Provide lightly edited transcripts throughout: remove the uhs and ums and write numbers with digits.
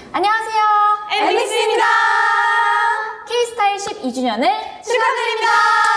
안녕하세요. 엠믹스입니다. K-스타일 12주년을 축하드립니다.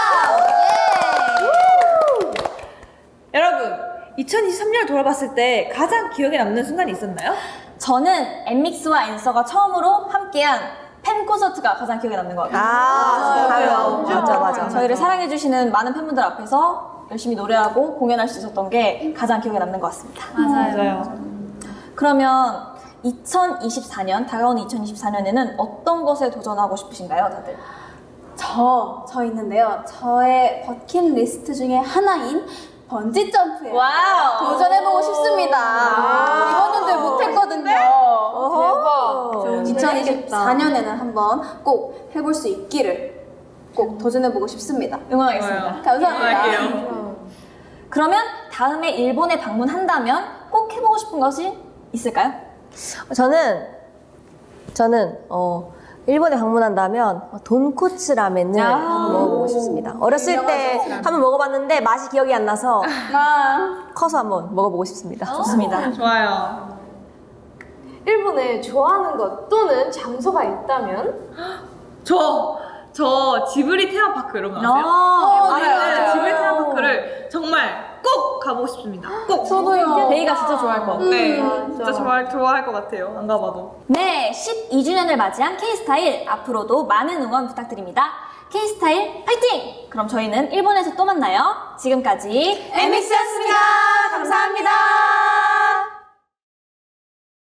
예. 여러분, 2023년을 돌아봤을 때 가장 기억에 남는 순간이 있었나요? 저는 엠믹스와 앤서가 처음으로 함께한 팬 콘서트가 가장 기억에 남는 것 같아요. 맞아. 저희를 사랑해주시는 많은 팬분들 앞에서 열심히 노래하고 공연할 수 있었던 게 가장 기억에 남는 것 같습니다. 맞아요. 그러면 2024년, 다가오는 2024년에는 어떤 것에 도전하고 싶으신가요, 다들? 저 있는데요. 저의 버킷리스트 중에 하나인 번지 점프에 도전해보고 싶습니다. 이번 연도에 못했거든요. 대박. 2024년에는 한번 꼭 해볼 수 있기를 꼭 도전해보고 싶습니다. 응원하겠습니다. 감사합니다. 그러면 다음에 일본에 방문한다면 꼭 해보고 싶은 것이 있을까요? 저는 일본에 방문한다면 돈코츠 라멘을 먹어보고 싶습니다. 어렸을 때 한번 먹어봤는데 맛이 기억이 안 나서 커서 한번 먹어보고 싶습니다. 좋습니다. 좋아요. 일본에 좋아하는 것 또는 장소가 있다면? 저 지브리 테마파크 이런 거 아세요? 맞아요. 지브리 테마파크를 정말 꼭 가보고 싶습니다. 꼭. 저도요. 데이가 진짜 좋아할 것 같아요. 네, 진짜 좋아할 것 같아요. 안 가봐도. 네, 12주년을 맞이한 K-스타일 앞으로도 많은 응원 부탁드립니다. K-스타일 파이팅! 그럼 저희는 일본에서 또 만나요. 지금까지 엠믹스였습니다. 감사합니다.